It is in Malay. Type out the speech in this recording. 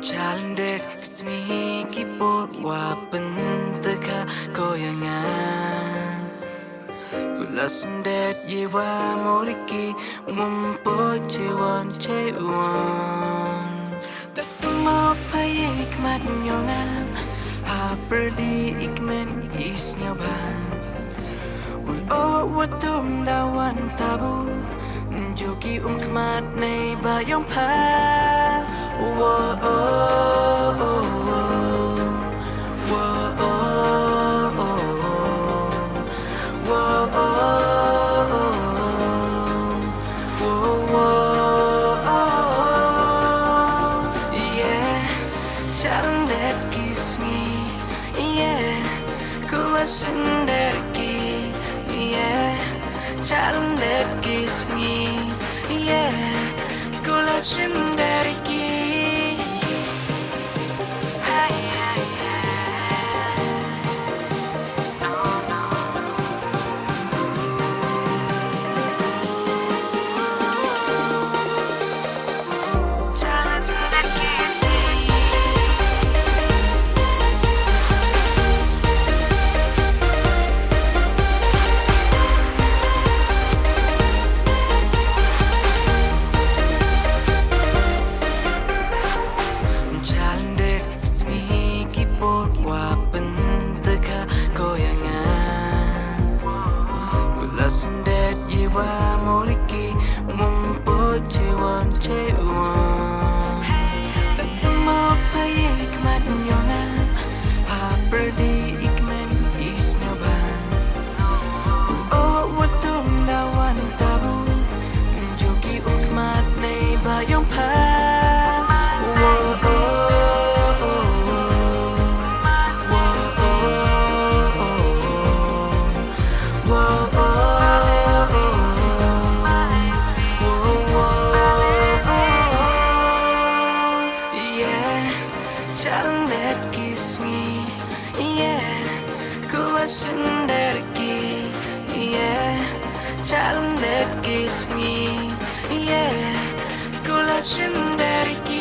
Jalan dek kesini kipot wapen teka goyangan Gula sendet yewa moliki Mumput cewan cewan Tetemo paye ikmat nyongan Ha perdi ikmen isnyaban Ulo watum dawan tabu Jogi kmat nei bayong pa Whoa, oh, oh, oh. Whoa, oh, oh, oh. Whoa, oh, oh, oh. Whoa, oh, yeah. Jalan dat kisni, yeah. Kuasin derki, yeah. Jalan dat kisni, yeah. Kuasin derki. Wapen teka goyangan Gula sendet yewa moliki Mumput cewan cewan Tetemo paye ikmat nyongan Ha perdi ikmen isnyaban Oh watum dawan tabu Jogi ukmat nei bayong pa Oh, oh. Jalan dat kisni, yeah. Kuasin derki, yeah. Jalan dat kisni, yeah. Kuasin derki.